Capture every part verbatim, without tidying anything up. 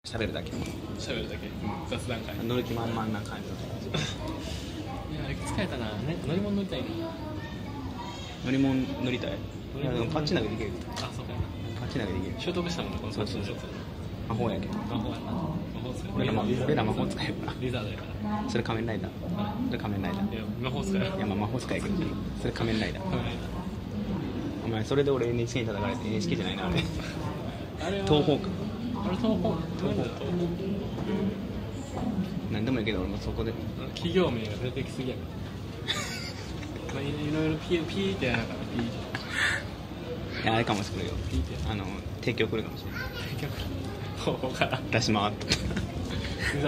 喋るだけ。 喋るだけ。雑談会。 乗る気満々な感じ。 いや、疲れたな。ね、乗り物乗りたいな。 乗り物乗りたい。いやでもパッチ投げできる。 あ、そうかやな。 パッチ投げできる。 習得したもんね、このパッチのやつ。 魔法やけど。 魔法やな。魔法使える。 俺ら魔俺ら魔法使えるから。 リザードやから。 それ仮面ライダー。それ仮面ライダー。 いや、魔法使える。 いやまあ魔法使えるけど、それ仮面ライダー。 仮面ライダー。 お前それで俺 エヌエイチケー に叩かれて エヌエイチケー じゃないなあれ。 あれは東宝か。 あれ東宝。東宝。 なんでもいいけど俺もそこで。 企業名が出てきすぎやから。まあいろいろピーピーってやらなかったピー。 いやあれかもしれないよ。 ピーって。 あの提供来るかもしれない。 提供。東宝から。 出し回った。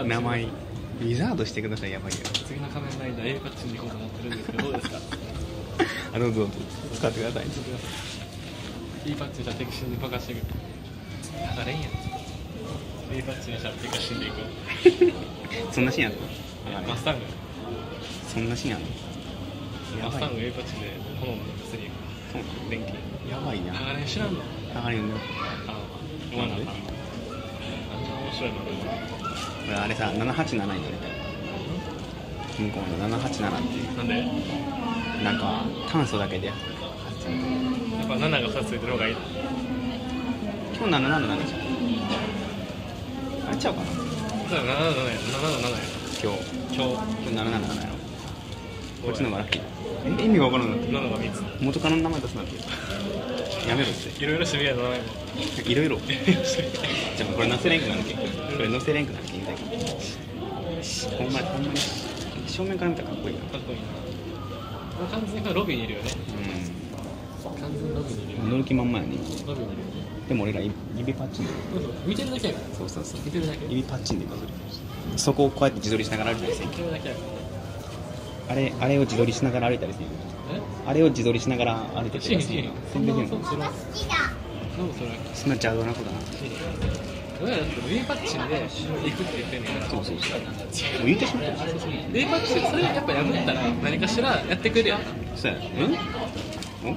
名前リザードしてくださいやばいよ。 次の仮面ライダー A パッチに行こうと思ってるんですけどどうですか。 あどうぞどうぞ使ってください。 使ってください。いいパッチじゃ敵死んでバカしてくる。剥がれんやん。いいパッチにしたら敵死んでいく。 そんなシーンあるの？ マスタング。 そんなシーンあるの？ マスタング A パッチで炎のスリーそうなの？ 電気。 やばいな。 剥がれん知らんの？ 剥がれんの？ あ、読まなあかん。あんた面白いの俺あれさななはちななに乗りたい。向こうのななはちななっていうなんで？ なんか炭素だけでやっぱなながふたつついてる方がいい。 今日なななななじゃん。あれちゃうかな。 そうななななやななななや今日今日今日なななななやろ。こっちの方がラッキー。え意味が分からんの。 なながみっつ元カノの名前出すなんてやめろって。 いろいろシビアな名前もいろいろじゃあこれ載せれんくなるけんこれ載せれんくなるけん言うたけどほんまにほんまに正面から見たらかっこいいな。 かっこいいな。もう完全にロビーにいるよね。 うん完全にロビーにいるよね。 乗る気満々やね。 ロビーにいるよね。 でも俺ら指パッチンで見てるだけやから。 そうそうそう見てるだけ。 指パッチンでそこをこうやって自撮りしながら歩いたりする。 見てるだけやから。 あれあれを自撮りしながら歩いたりする。 え？ あれを自撮りしながら歩いてしんしん。 そんなそんなそれ。そんなそれ。 そんな邪道なことな。 俺らだって A パッチンで行くって言ってんねんから。 そうそうそうもう言ってしまった。 A パッチンそれやっぱやめたら何かしらやってくれるやん。 そうやん。おお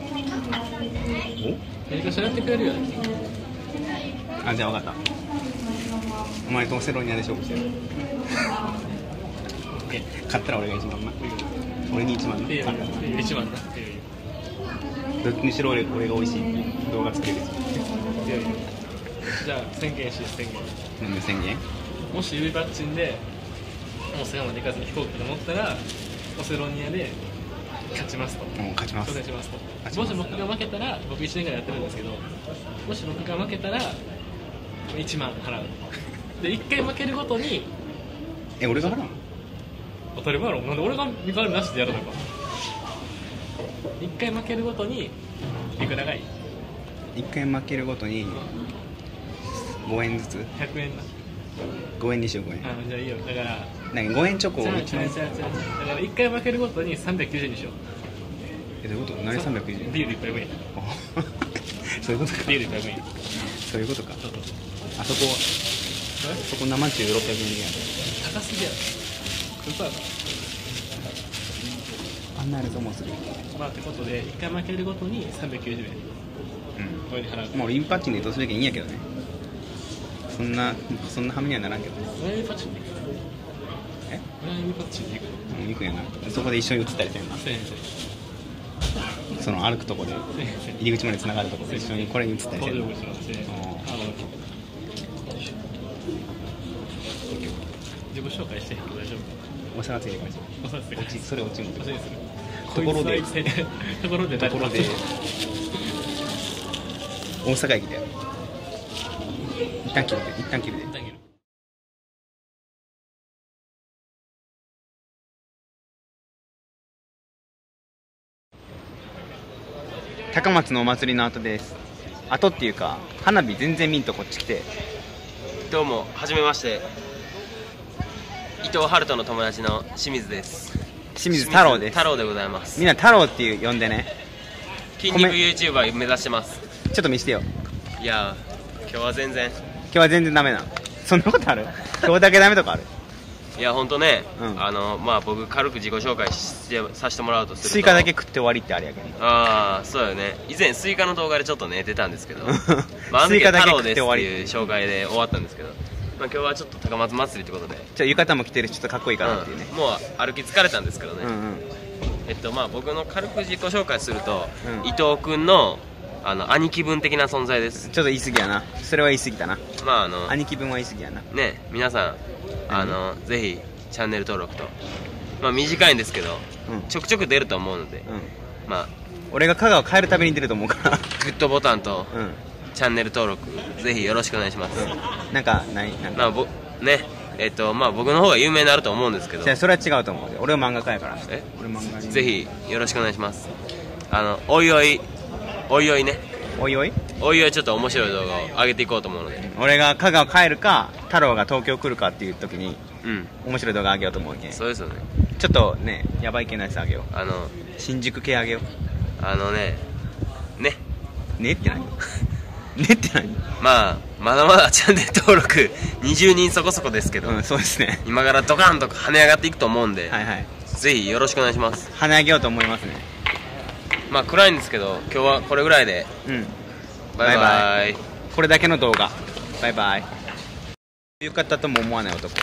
何かしらやってくれるやん。 あじゃあ分かった。お前とセロニアで勝負してる。勝ったら俺が一番な。俺に一番な。 いいよ一番な。 どっちにしろ俺俺が美味しい動画作れる。 じゃあ宣言し宣言。 何で宣言？ もし指パッチンでもうセガまで行かずに飛行機で乗ったらオセロニアで勝ちますと。 もう勝ちます。 挑戦しますと。もし僕が負けたら僕いちねんぐらいやってるんですけど、もし僕が負けたらいちまん払う。でいっかい負けるごとにえ俺が払うの？ 当たり前やろ。なんで俺が見返りなしでやるのか。いっかい負けるごとにいくらがいい？ いっかい負けるごとにごえんずつ。 ひゃくえんな。 ごえんにしようごえん。 あじゃあいいよ。だから何ごえんチョコを違う違う違う違う。 いちまん。 だからいっかい負けるごとにさんびゃくきゅうじゅうえんにしよう。 えどういうこと？何さんびゃくきゅうじゅうえん？ ビールいっぱい分や。 そういうことか。 ビールいっぱい分や。 そういうことか。 そうそうそう。 あそこそこ生中ろっぴゃくえんでやる。 高すぎやろ。嘘やろ。 あんなやると思うする。 まあってことでいっかい負けるごとにさんびゃくきゅうじゅうえん。 うんこれに払う。 もう俺インパッチンで移動するけんいいんやけどね。そんなそんなハメにはならんけど。 俺は指パッチンで行く。 え？ 俺は指パッチンで行く。 もう行くんやな。そこで一緒に移ったりせんな。 せえへんせえへん。 その歩くとこで入り口まで繋がるとこで一緒にこれに移ったりせんな。 工場口のせい。あの自己紹介して大丈夫か。 お皿ついてるかもしれない。 おさつて落ちそれ落ちるの。 おさつする。 ところでところでところで大阪駅で一旦切るで一旦切るで。高松のお祭りの後です。後っていうか花火全然見んとこっち来て。 どうもはじめまして、伊藤春人の友達の清水です。 清水太郎です。 太郎でございます。 みんな太郎っていう呼んでね。 筋肉 YouTuber 目指してます。 ちょっと見してよ。 いやー今日は全然今日は全然ダメな。そんなことある？今日だけダメとかある？ いやほんとね、 うん、 あのまあ僕軽く自己紹介してさせてもらうとするとスイカだけ食って終わりってあれやけど。 ああそうよね。以前スイカの動画でちょっとね出たんですけどまああのスイカだけ時は太郎ですって食って終わりいう紹介で終わったんですけど、 まあ、今日はちょっと高松祭りってことで、 ちょっと浴衣も着てるしちょっとかっこいいかなっていうね、 うんもう歩き疲れたんですけどね、 うんうんえっとまあ僕の軽く自己紹介すると、 うん伊藤君のあの兄貴分的な存在です。 ちょっと言い過ぎやな、それは言い過ぎたな。 まああの兄貴分は言い過ぎやな。 ね皆さんあのぜひチャンネル登録と、まあ短いんですけどうんちょくちょく出ると思うので、 うんまあ俺が香川帰るたびに出ると思うからグッドボタンとうんチャンネル登録ぜひよろしくお願いします。 なんかないなんかまあぼねえっとまあ僕の方が有名になると思うんですけど、 じゃあそれは違うと思うで、俺は漫画家やから。 え俺漫画にぜひよろしくお願いします。あのおいおいおいおいねおいおいおいおいちょっと面白い動画を上げていこうと思うので、 俺が香川帰るか太郎が東京来るかっていう時にうん面白い動画あげようと思うけん、ちそうですよね。 ょっとねヤバい系のやつあげよう。 あの新宿系あげよあのねねう。ねって何ねって何まあまだまだチャンネル登録にじゅうにんそこそこですけど、 うんそうですね。 今からドカンと跳ね上がっていくと思うんで、 はいはい、 ぜひよろしくお願いします。 跳ね上げようと思いますね。 まあ暗いんですけど今日はこれぐらいでうんバイバイ。 バイこれだけの動画バイバイ。浴衣とも思わない男。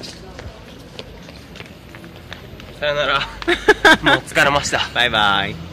さよならもう疲れました。 バイバイ。